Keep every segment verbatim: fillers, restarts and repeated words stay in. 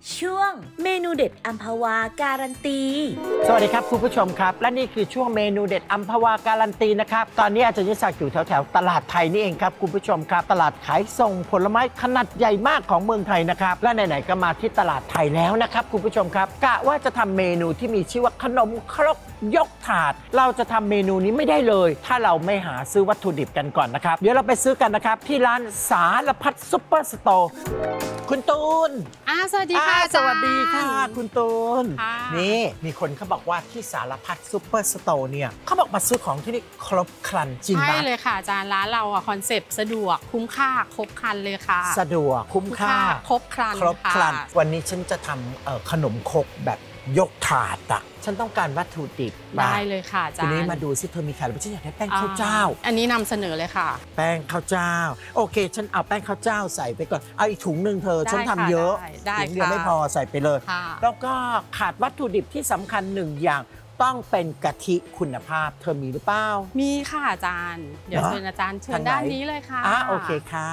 ช่วงเมนูเด็ดอัมพวาการันตีสวัสดีครับคุณผู้ชมครับและนี่คือช่วงเมนูเด็ดอัมพวาการันตีนะครับตอนนี้อาจารย์ยศักดิ์อยู่แถวแถวตลาดไทยนี่เองครับคุณผู้ชมครับตลาดขายส่งผลไม้ขนาดใหญ่มากของเมืองไทยนะครับและไหนๆก็มาที่ตลาดไทยแล้วนะครับคุณผู้ชมครับกะว่าจะทำเมนูที่มีชื่อว่าขนมครกยกถาดเราจะทำเมนูนี้ไม่ได้เลยถ้าเราไม่หาซื้อวัตถุดิบกันก่อนนะครับเดี๋ยวเราไปซื้อกันนะครับที่ร้านสารพัดซุปเปอร์สโตร์คุณตูนอ่าสวัสดีค่ะสวัสดีค่ะคุณตูนนี่มีคนเขาบอกว่าที่สารพัดซุปเปอร์สโตร์เนี่ยเขาบอกมาซื้อของที่นี่ครบครันจริงไหมใช่เลยค่ะอาจารย์ร้านเราอ่ะคอนเซปต์สะดวกคุ้มค่าครบครันเลยค่ะสะดวกคุ้มค่าครบครันครบครันวันนี้ฉันจะทำขนมครกแบบยกถาดอ่ะฉันต้องการวัตถุดิบได้เลยค่ะอาจารย์ทีนี้มาดูซิเธอมีขายหรือเปล่าฉันอยากได้แป้งข้าวเจ้าอันนี้นำเสนอเลยค่ะแป้งข้าวเจ้าโอเคฉันเอาแป้งข้าวเจ้าใส่ไปก่อนเอาอีกถุงหนึ่งเธอฉันทำเยอะถุงเดียวไม่พอใส่ไปเลยแล้วก็ขาดวัตถุดิบที่สำคัญหนึ่งอย่างต้องเป็นกะทิคุณภาพเธอมีหรือเปล่ามีค่ะอาจารย์เดี๋ยวเชิญอาจารย์เชิญด้านนี้เลยค่ะอ่ะโอเคค่ะ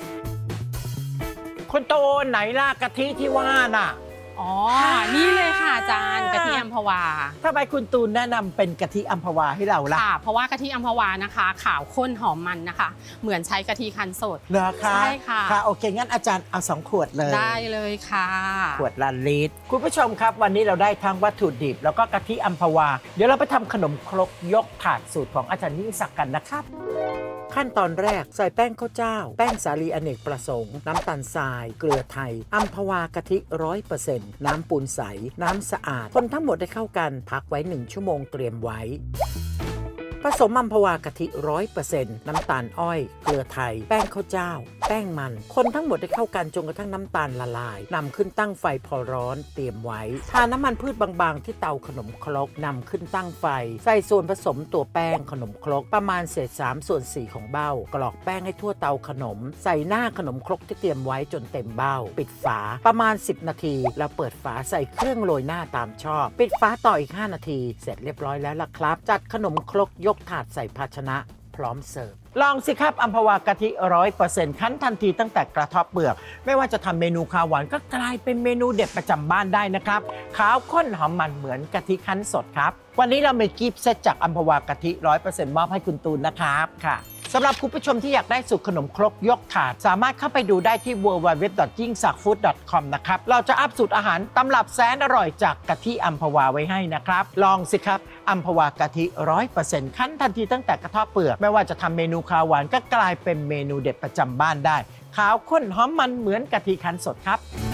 คนโตไหนล่ะกะทิที่ว่าน่ะอ๋อนี่เลยค่ะอาจารย์กะทิอัมพวาทำไมคุณตูนแนะนำเป็นกะทิอัมพวาให้เราล่ะค่ะเพราะว่ากะทิอัมพวานะคะขาวข้นหอมมันนะคะเหมือนใช้กะทิคั้นสดเหรอคะใช่ค่ะค่ะโอเคงั้นอาจารย์เอาสองขวดเลยได้เลยค่ะขวดละลิตรคุณผู้ชมครับวันนี้เราได้ทั้งวัตถุดิบแล้วก็กะทิอัมพวาเดี๋ยวเราไปทำขนมครกยกถาดสูตรของอาจารย์ยิ่งศักดิ์กันนะครับขั้นตอนแรกใส่แป้งข้าวเจ้าแป้งสาลีอเนกประสงค์น้ำตาลทรายเกลือไทยอัมพวากะทิ ร้อยเปอร์เซ็นต์ น้ำปูนใสน้ำสะอาดคนทั้งหมดได้เข้ากันพักไว้หนึ่งชั่วโมงเตรียมไว้ผสมอัมพวากะทิ ร้อยเปอร์เซ็นต์ น้ำตาลอ้อยเกลือไทยแป้งข้าวเจ้าแป้งมันคนทั้งหมดได้เข้ากันจนกระทั่งน้ำตาลละลายนำขึ้นตั้งไฟพอร้อนเตรียมไว้ทาน้ำมันพืชบางๆที่เตาขนมครกนำขึ้นตั้งไฟใส่ส่วนผสมตัวแป้งขนมครกประมาณเศษสามส่วนสี่ของเบ้ากรอกแป้งให้ทั่วเตาขนมใส่หน้าขนมครกที่เตรียมไว้จนเต็มเบ้าปิดฝาประมาณสิบนาทีแล้วเปิดฝาใส่เครื่องโรยหน้าตามชอบปิดฝาต่ออีกห้านาทีเสร็จเรียบร้อยแล้วล่ะครับจัดขนมครกยกถาดใส่ภาชนะพร้อมเสิร์ฟลองสิครับอัมพวากะทิ ร้อยเปอร์เซ็นต์ คั้นทันทีตั้งแต่กระเทาะเปลือกไม่ว่าจะทำเมนูข้าวหวานก็กลายเป็นเมนูเด็ดประจำบ้านได้นะครับขาวข้นหอมมันเหมือนกะทิคั้นสดครับวันนี้เรามีกิฟต์เซตจากอัมพวากะทิ ร้อยเปอร์เซ็นต์ มอบให้คุณตูนนะครับค่ะสำหรับคุณผู้ชมที่อยากได้สูตรขนมครกยกถาดสามารถเข้าไปดูได้ที่ ดับเบิลยู ดับเบิลยู ดับเบิลยู ดอท ยิ่งศักดิ์ฟู้ด ดอท คอม นะครับเราจะอัพสูตรอาหารตำรับแสนอร่อยจากกะทิอัมพวาไว้ให้นะครับลองสิครับอัมพวากะทิ ร้อยเปอร์เซ็นต์ คั้นทันทีตั้งแต่กระเทาะเปลือกไม่ว่าจะทำเมนูข้าวหวานก็กลายเป็นเมนูเด็ดประจำบ้านได้ขาวข้นหอมมันเหมือนกะทิคั้นสดครับ